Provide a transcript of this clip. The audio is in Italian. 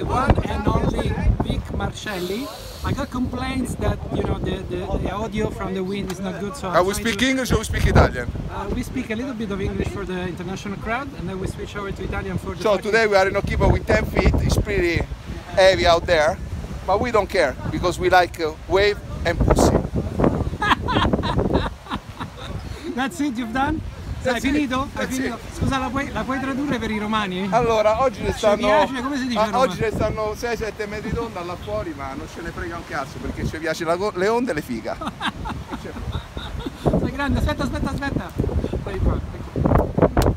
the one and only Vic Marcelli. I got complaints that the audio from the wind is not good, so we speak English or we speak Italian? We speak a little bit of English for the international crowd, and then we switch over to Italian for the. So today we are in Hookipa with 10 feet. It's pretty heavy out there, but we don't care because we like wave and pussy. That's it, you've done? Hai finito? Hai finito? Scusa, la puoi tradurre per i romani? Allora, oggi ne stanno, piace, come si dice oggi ne stanno 6-7 metri d'onda là fuori, ma non ce ne frega un cazzo perché ci piace le onde e le figa. Sei grande, aspetta. Vai qua.